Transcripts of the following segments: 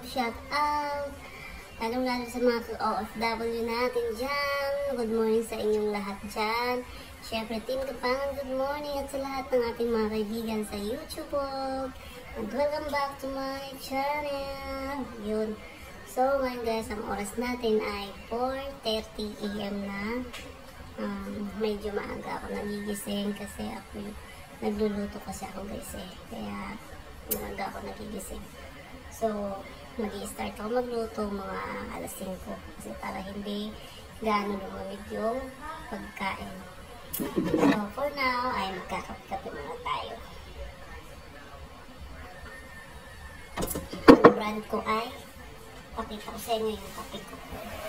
shout out. Lalong-lalo sa mga OFW natin dyan. Good morning sa inyong lahat dyan. Siyempre, Team Kapangan, good morning. At sa lahat ng ating mga kaibigan sa YouTube. And welcome back to my channel. Yun. So, ngayon guys, ang oras natin ay 4:30 AM na. Medyo maaga ako nagigising kasi ako nagluluto kasi ako guys eh. Kaya, maaga ako nagigising. So, mag-i-start ako magluto mga alas 5 kasi para hindi gaano lumamig yung pagkain. So, for now, ay magkakape muna tayo. Ang brand ko ay, pakita ko sa inyo yung kape ko.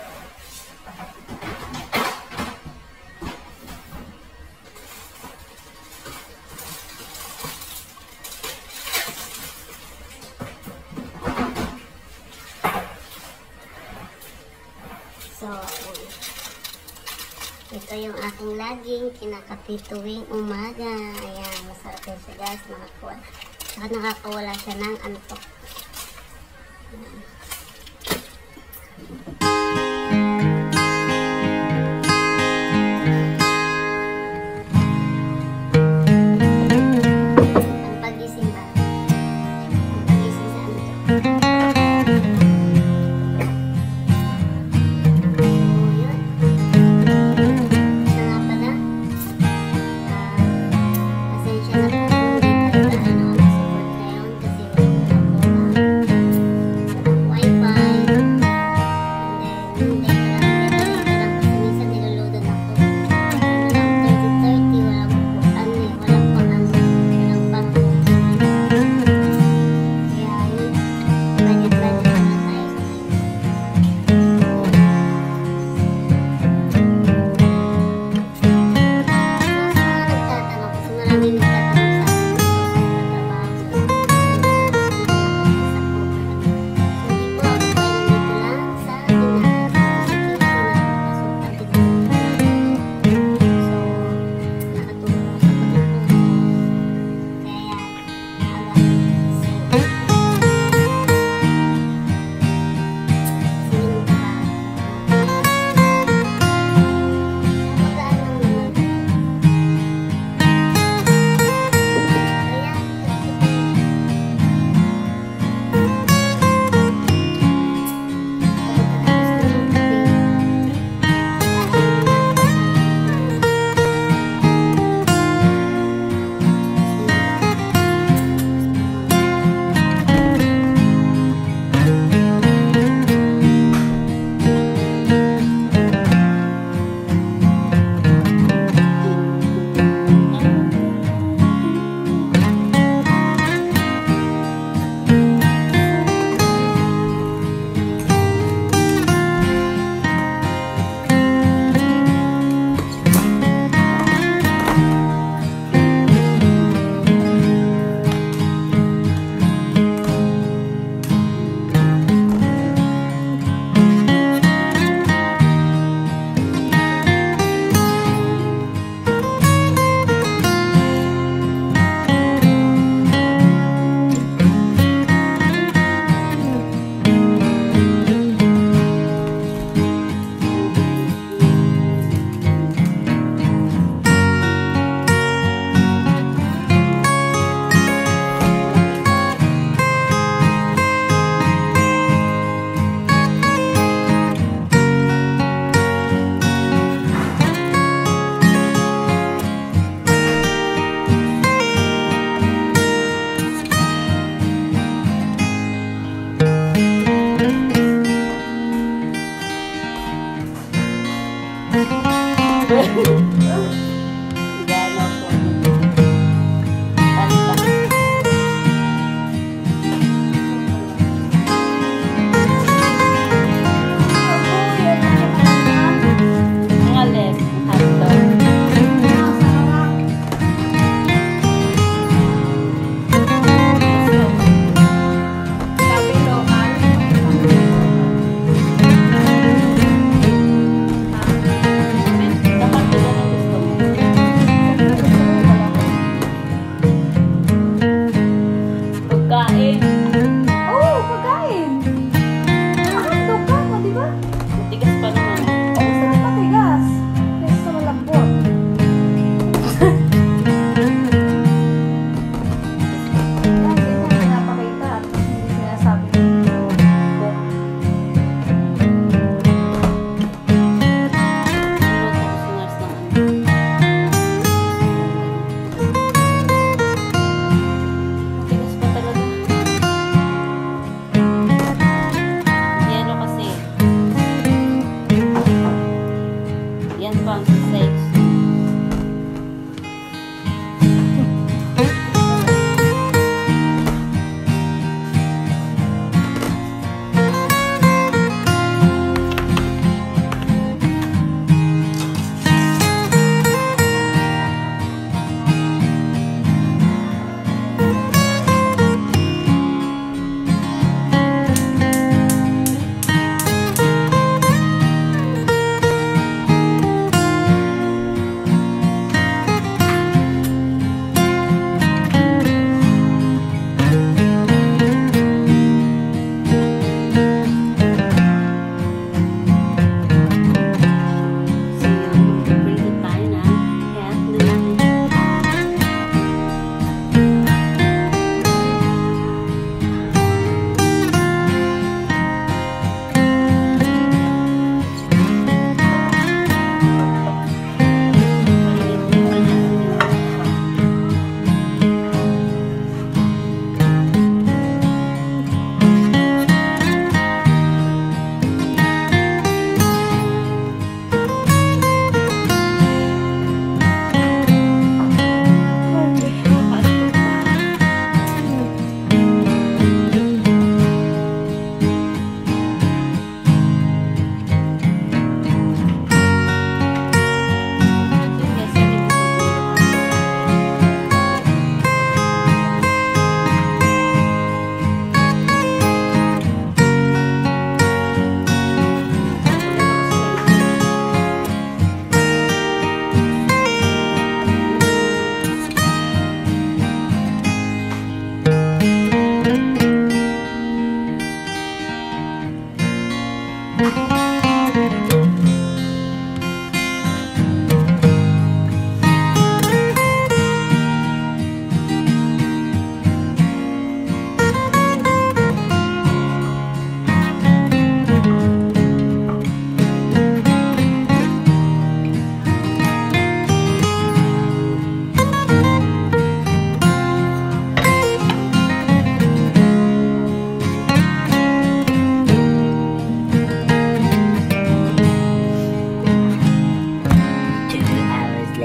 So, ito yung aking laging kinakape tuwing umaga. Ayan, masarap yun siya guys, saka nakakawala siya ng antok. Ayan. Ang pagising ba? Ang pagising sa ano to?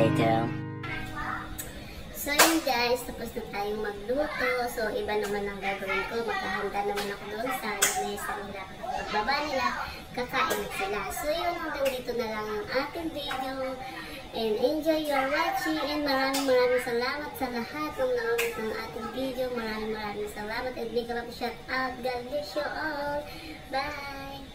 later. So yun guys, tapos na tayong magluto. So iba naman ang gagawin ko. Maghahanda naman ako doon sa mesa nila. Pagbaba nila, kakain na sila. So yun, hanggang dito na lang ang ating video. And enjoy your watching. And maraming salamat sa lahat ng nanonood ng ating video. Maraming salamat. And big love shout out. God bless you all. Bye!